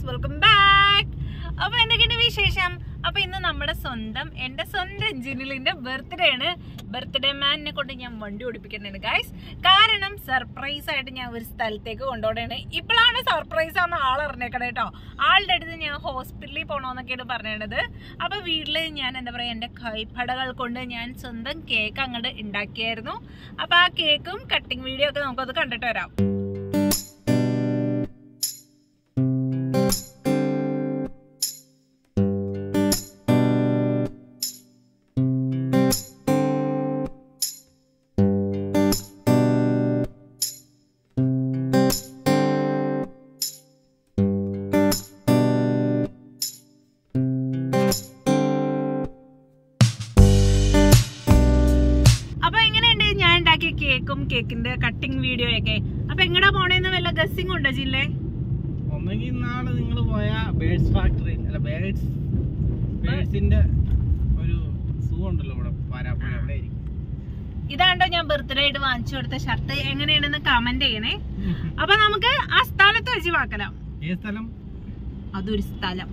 Welcome back. അപ്പൊ എന്തൊക്കെയുണ്ട് വിശേഷം? അപ്പൊ ഇന്ന് നമ്മുടെ എന്റെ സ്വന്തം ജിനിലിന്റെ ബർത്ത്ഡേ ആണ്. ബർത്ത്ഡേ മാനിനെ കൊണ്ട് ഞാൻ വണ്ടി ഓടിപ്പിക്കുന്നുണ്ട് ഗൈസ്. കാരണം സർപ്രൈസ് ആയിട്ട് ഞാൻ ഒരു സ്ഥലത്തേക്ക് കൊണ്ടുപോകണേ. ഇപ്പോഴാണ് സർപ്രൈസ് ആണെന്ന് ആളറിഞ്ഞേക്കണേ കേട്ടോ. ആളുടെ അടുത്ത് ഞാൻ ഹോസ്പിറ്റലിൽ പോകണമെന്നൊക്കെയാണ് പറഞ്ഞത്. അപ്പൊ വീട്ടില് ഞാൻ എന്താ പറയാ, എന്റെ കൈപ്പടകൾ കൊണ്ട് ഞാൻ സ്വന്തം കേക്ക് അങ്ങോട്ട് ഉണ്ടാക്കിയായിരുന്നു. അപ്പൊ ആ കേക്കും കട്ടിങ് വീഡിയോ ഒക്കെ നമുക്കത് കണ്ടിട്ട് വരാം. കേക്കും കേക്കിന്റെ കട്ടിങ് വീഡിയോ ഒക്കെ. അപ്പൊ എങ്ങടാ പോണേന്ന് വല്ല ഗസ്സിംഗ് ഉണ്ടോ ജില്ലേ? ഒന്നെങ്കിൽ നാളെ നിങ്ങൾ പോയ ബേഡ്സ് ഫാക്ടറി അല്ല ബേഡ്സിന്റെ ഒരു സൂ ഉണ്ടല്ലോ ഇവിടെ പാരാപ്പുഴ, അവിടെ ആയിരിക്കും. ഇതാണ്ടോ ഞാൻ ബർത്ത്ഡേ ആയിട്ട് വാങ്ങിച്ചു കൊടുത്ത ഷർട്ട്. എങ്ങനെയാണെന്ന് കമന്റ് ചെയ്യണേ. അപ്പൊ നമുക്ക് ആ സ്ഥലത്ത് വെച്ച് വാക്കണം. ഏത് സ്ഥലം? അതൊരു സ്ഥലം.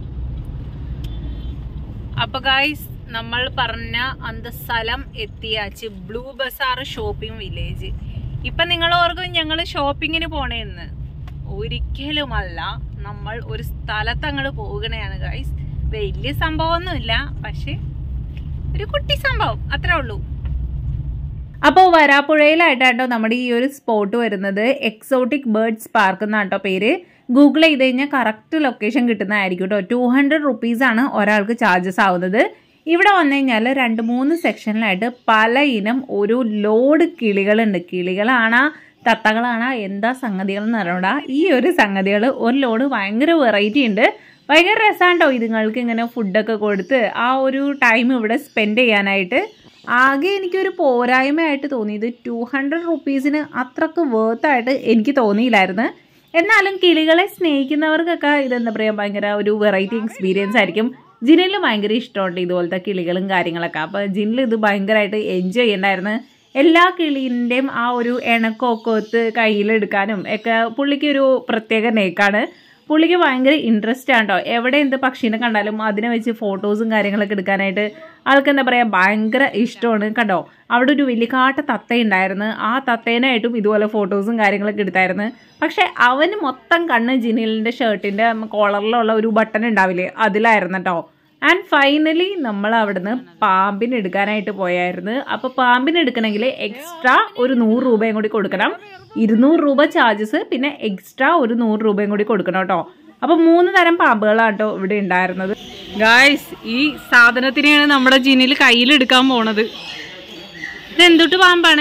അപ്പൊ ഗൈസ്, നമ്മൾ പറഞ്ഞ അന്ത സ്ഥലം എത്തിയാച്ച് ബ്ലൂ ബസാർ ഷോപ്പിംഗ് വില്ലേജ്. ഇപ്പൊ നിങ്ങൾ ഓർക്കും ഞങ്ങൾ ഷോപ്പിങ്ങിന് പോണേന്ന്. ഒരിക്കലുമല്ല, നമ്മൾ ഒരു സ്ഥലത്ത് അങ്ങോട്ട് പോകണയാണ് ഗൈസ്. വലിയ സംഭവമൊന്നുമില്ല, പക്ഷെ ഒരു കുട്ടി സംഭവം അത്രേ ഉള്ളൂ. അപ്പോൾ വരാപ്പുഴയിലായിട്ടാട്ടോ നമ്മുടെ ഈ ഒരു സ്പോട്ട് വരുന്നത്. എക്സോട്ടിക് ബേർഡ്സ് പാർക്ക് എന്നാട്ടോ പേര്. ഗൂഗിൾ ചെയ്ത് കഴിഞ്ഞാൽ കറക്റ്റ് ലൊക്കേഷൻ കിട്ടുന്നതായിരിക്കും കേട്ടോ. 200 റുപ്പീസാണ് ഒരാൾക്ക് ചാർജസ് ആവുന്നത്. ഇവിടെ വന്നു കഴിഞ്ഞാൽ 2-3 സെക്ഷനിലായിട്ട് പല ഇനം ഒരു ലോഡ് കിളികളുണ്ട്. കിളികളാണോ തത്തകളാണോ എന്താ സംഗതികൾ എന്ന് പറഞ്ഞാൽ ഈ ഒരു സംഗതികൾ ഒരു ലോഡ് ഭയങ്കര വെറൈറ്റി ഉണ്ട്. ഭയങ്കര രസമാണ്ടോ ഇതുങ്ങൾക്ക് ഇങ്ങനെ ഫുഡൊക്കെ കൊടുത്ത് ആ ഒരു ടൈം ഇവിടെ സ്പെൻഡ് ചെയ്യാനായിട്ട്. ആകെ എനിക്കൊരു പോരായ്മയായിട്ട് തോന്നിയത് 200 റുപ്പീസിന് അത്രക്ക് വേർത്തായിട്ട് എനിക്ക് തോന്നിയില്ലായിരുന്നു. എന്നാലും കിളികളെ സ്നേഹിക്കുന്നവർക്കൊക്കെ ഇതെന്താ പറയുക, ഭയങ്കര ഒരു വെറൈറ്റി എക്സ്പീരിയൻസ് ആയിരിക്കും. ജിനില് ഭയങ്കര ഇഷ്ടമുണ്ട് ഇതുപോലത്തെ കിളികളും കാര്യങ്ങളൊക്കെ. അപ്പോൾ ജിനിൽ ഇത് ഭയങ്കരമായിട്ട് എൻജോയ് ചെയ്യണ്ടായിരുന്നു. എല്ലാ കിളീൻ്റെയും ആ ഒരു ഇണക്കമൊക്കെ ഒത്ത് കയ്യിലെടുക്കാനും ഒക്കെ പുള്ളിക്ക് ഒരു പ്രത്യേക നേക്കാണ്. പുള്ളിക്ക് ഭയങ്കര ഇൻട്രസ്റ്റ് ആണ് കേട്ടോ. എവിടെ എന്ത് പക്ഷീനെ കണ്ടാലും അതിനെ വെച്ച് ഫോട്ടോസും കാര്യങ്ങളൊക്കെ എടുക്കാനായിട്ട് ആൾക്ക് എന്താ പറയുക ഭയങ്കര ഇഷ്ടമാണ്. കണ്ടോ, അവിടെ ഒരു വലിയ കാട്ട തത്തയുണ്ടായിരുന്നു. ആ തത്തേനായിട്ടും ഇതുപോലെ ഫോട്ടോസും കാര്യങ്ങളൊക്കെ എടുത്തായിരുന്നു. പക്ഷെ അവന് മൊത്തം കണ്ണ് ജിനിലിൻ്റെ ഷർട്ടിൻ്റെ കോളറിലുള്ള ഒരു ബട്ടൺ ഉണ്ടാവില്ലേ, അതിലായിരുന്നു കേട്ടോ. ആൻഡ് ഫൈനലി നമ്മൾ അവിടുന്ന് പാമ്പിന് എടുക്കാനായിട്ട് പോയായിരുന്നു. അപ്പോൾ പാമ്പിന് എടുക്കണമെങ്കിൽ എക്സ്ട്രാ ഒരു 100 രൂപയും കൂടി കൊടുക്കണം. 200 രൂപ ചാർജസ്, പിന്നെ എക്സ്ട്രാ ഒരു 100 രൂപയും കൂടി കൊടുക്കണം കേട്ടോ. അപ്പോൾ 3 തരം പാമ്പുകളാണ് കേട്ടോ ഇവിടെ ഉണ്ടായിരുന്നത്. ഗായ്സ്, ഈ സാധനത്തിനെയാണ് നമ്മുടെ ജിനിൽ കയ്യിലെടുക്കാൻ പോണത്. ഇതെന്തൊട്ട് പാമ്പാണ്?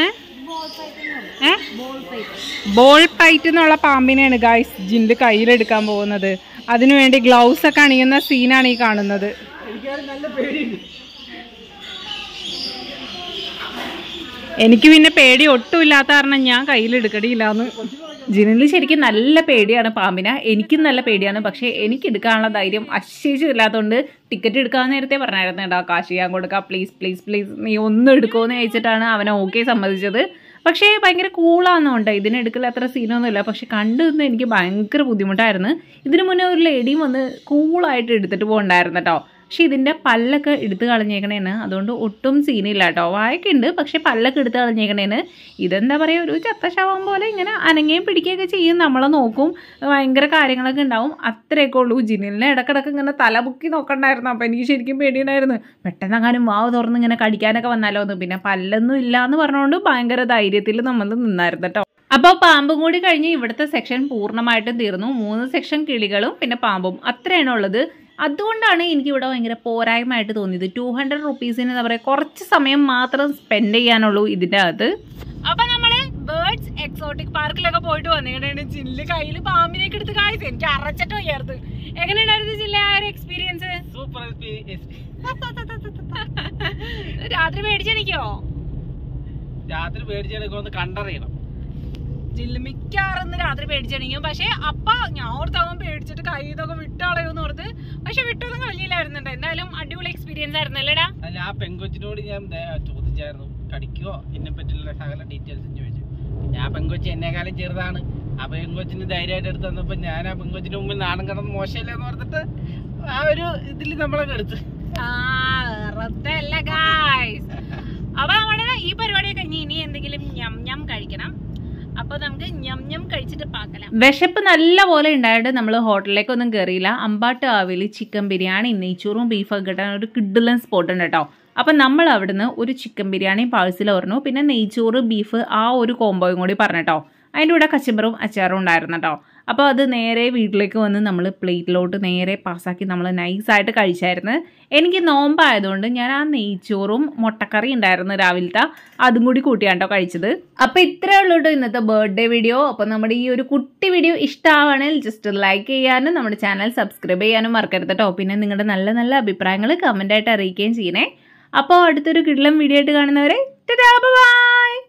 ബോൾ പൈറ്റ് എന്നുള്ള പാമ്പിനെയാണ് ഗായ്സ് ജിനിൽ കയ്യിലെടുക്കാൻ പോകുന്നത്. അതിനുവേണ്ടി ഗ്ലൗസ് ഒക്കെ അണിയുന്ന സീനാണ് ഈ കാണുന്നത്. എനിക്ക് പിന്നെ പേടി ഒട്ടും ഇല്ലാത്ത കാരണം ഞാൻ കയ്യിലെടുക്കടിയില്ലാന്ന്. ജിനിൽ ശരിക്കും നല്ല പേടിയാണ് പാമ്പിനെ. എനിക്കും നല്ല പേടിയാണ്. പക്ഷേ എനിക്ക് എടുക്കാനുള്ള ധൈര്യം അശേഷില്ലാത്തതുകൊണ്ട് ടിക്കറ്റ് എടുക്കാൻ നേരത്തെ പറഞ്ഞായിരുന്നു കേട്ടോ, കാശ് ചെയ്യാൻ കൊടുക്കാം, പ്ലീസ് പ്ലീസ് പ്ലീസ് നീ ഒന്ന് എടുക്കുമെന്ന് ചോദിച്ചിട്ടാണ് അവനെ ഓക്കെ സമ്മതിച്ചത്. പക്ഷേ ഭയങ്കര കൂളാണെന്നുണ്ട്. ഇതിനെടുക്കൽ അത്ര സീനൊന്നുമില്ല. പക്ഷെ കണ്ടു നിന്ന് എനിക്ക് ഭയങ്കര ബുദ്ധിമുട്ടായിരുന്നു. ഇതിനു മുന്നേ ഒരു ലേഡിയും വന്ന് കൂളായിട്ട് എടുത്തിട്ട് പോകണ്ടായിരുന്നു കേട്ടോ. പക്ഷെ ഇതിൻ്റെ പല്ലൊക്കെ എടുത്ത് കളഞ്ഞേക്കണേന്, അതുകൊണ്ട് ഒട്ടും സീനില്ല കേട്ടോ. വായൊക്കെ ഉണ്ട്, പക്ഷെ പല്ലൊക്കെ എടുത്ത് കളഞ്ഞേക്കണേന് ഇതെന്താ പറയുക, ഒരു ചത്ത ശവം പോലെ ഇങ്ങനെ അനങ്ങുകയും പിടിക്കുകയൊക്കെ ചെയ്യും. നമ്മളെ നോക്കും, ഭയങ്കര കാര്യങ്ങളൊക്കെ ഉണ്ടാവും. അത്രയൊക്കെ ഉള്ളൂ. ജിനിലിനെ ഇടക്കിടക്ക് ഇങ്ങനെ തല പൊക്കി നോക്കണ്ടായിരുന്നു. അപ്പോൾ എനിക്ക് ശരിക്കും പേടിയുണ്ടായിരുന്നു, പെട്ടെന്ന് അങ്ങാനും വാവ് തുറന്ന് ഇങ്ങനെ കടിക്കാനൊക്കെ വന്നാലോ എന്ന്. പിന്നെ പല്ലൊന്നും ഇല്ല എന്ന് പറഞ്ഞുകൊണ്ട് ഭയങ്കര ധൈര്യത്തിൽ നമ്മൾ നിന്നായിരുന്നു കേട്ടോ. അപ്പോൾ പാമ്പും കൂടി കഴിഞ്ഞ് ഇവിടുത്തെ സെക്ഷൻ പൂർണ്ണമായിട്ടും തീർന്നു. 3 സെക്ഷൻ കിളികളും പിന്നെ പാമ്പും അത്രയാണ് ഉള്ളത്. അതുകൊണ്ടാണ് എനിക്കിവിടെ ഭയങ്കര പോരായ്മയായിട്ട് തോന്നിയത്. 200 റുപ്പീസിന് എന്താ പറയുക, കുറച്ച് സമയം മാത്രം സ്പെൻഡ് ചെയ്യാനുള്ളൂ ഇതിൻ്റെ അകത്ത്. അപ്പൊ നമ്മള് ബേർഡ്സ് എക്സോട്ടിക് പാർക്കിലൊക്കെ പോയിട്ട് വന്നിട്ടാണ്. ജില്ല് കയ്യിൽ പാമ്പിനൊക്കെ എടുത്ത് കാഴ്ച എനിക്ക് അറച്ചിട്ട് വയ്യായിരുന്നു. എങ്ങനെയുണ്ടായിരുന്നു ജില്ല ആ ഒരു എക്സ്പീരിയൻസ്? സൂപ്പർ. രാത്രി പേടിച്ചെനിക്കോ? രാത്രി പേടിച്ചെടുക്കുമെന്ന് കണ്ടറിയണം. ജില്ല മിക്കാറൊന്ന് രാത്രി പേടിച്ചെണിക്കും. പക്ഷെ അപ്പ ഞാൻ ഓർത്താവും പേടിച്ചിട്ട് കൈ ഇതൊക്കെ വിട്ടാളയോന്ന് ഓർത്ത്. പക്ഷെ വിട്ടൊന്നും കളിയില്ലായിരുന്നുണ്ട്. എന്തായാലും അടിപൊളി എക്സ്പീരിയൻസ് ആയിരുന്നു അല്ലേടാ? അല്ല, ആ പെങ്കൊച്ചിനോട് ഞാൻ ചോദിച്ചായിരുന്നു കടിക്കോ എന്നെ പറ്റിയുള്ള സകല ഡീറ്റെയിൽസും ചോദിച്ചു. ഞാൻ പെങ്കൊച്ചി എന്നെക്കാളും ചെറുതാണ്, ആ പെങ്കൊച്ചിന് ധൈര്യമായിട്ട് എടുത്ത് തന്നപ്പോ ഞാൻ ആ പെങ്കൊച്ചിന് മുമ്പിൽ നാണം കിടന്ന് മോശമില്ലെന്ന് പറഞ്ഞിട്ട് ആ ഒരു ഇതിൽ നമ്മളൊക്കെ എടുത്ത്. അപ്പൊ നമ്മുടെ ഈ പരിപാടിയൊക്കെ ഇനി എന്തെങ്കിലും ഞം കഴിക്കണം. അപ്പൊ നമുക്ക് ഞം കഴിച്ചിട്ട് പാക്കലാം. വിശപ്പ് നല്ല പോലെ ഉണ്ടായിട്ട് നമ്മൾ ഹോട്ടലിലേക്കൊന്നും കയറിയില്ല. അമ്പാട്ട് ആവില് ചിക്കൻ ബിരിയാണി നെയ്ച്ചോറും ബീഫൊക്കെ കിട്ടാൻ ഒരു കിഡിലൻ സ്പോട്ട് ഉണ്ട് കേട്ടോ. അപ്പം നമ്മൾ അവിടുന്ന് ഒരു ചിക്കൻ ബിരിയാണി പാഴ്സൽ പറഞ്ഞു, പിന്നെ നെയ്ച്ചോറ് ബീഫ് ആ ഒരു കോംബോയും കൂടി പറഞ്ഞിട്ടോ. അതിൻ്റെ കൂടെ കച്ചമ്പറും അച്ചാറും ഉണ്ടായിരുന്നു കേട്ടോ. അപ്പോൾ അത് നേരെ വീട്ടിലേക്ക് വന്ന് നമ്മൾ പ്ലേറ്റിലോട്ട് നേരെ പാസ്സാക്കി നമ്മൾ നൈസായിട്ട് കഴിച്ചായിരുന്നു. എനിക്ക് നോമ്പായതുകൊണ്ട് ഞാൻ ആ നെയ്ച്ചോറും മുട്ടക്കറി ഉണ്ടായിരുന്നു രാവിലത്തെ, അതും കൂടി കൂട്ടിയാണ് കേട്ടോ കഴിച്ചത്. അപ്പോൾ ഇത്രയേ ഉള്ളൂ കേട്ടോ ഇന്നത്തെ ബർത്ത്ഡേ വീഡിയോ. അപ്പോൾ നമ്മുടെ ഈ ഒരു കുട്ടി വീഡിയോ ഇഷ്ടമാണെങ്കിൽ ജസ്റ്റ് ലൈക്ക് ചെയ്യാനും നമ്മുടെ ചാനൽ സബ്സ്ക്രൈബ് ചെയ്യാനും മറക്കരുത് കേട്ടോ. പിന്നെ നിങ്ങളുടെ നല്ല നല്ല അഭിപ്രായങ്ങൾ കമൻ്റായിട്ട് അറിയിക്കുകയും ചെയ്യണേ. അപ്പോൾ അടുത്തൊരു കിടിലൻ വീഡിയോ ആയിട്ട് കാണുന്നവരെ ടാറ്റാ ബൈ.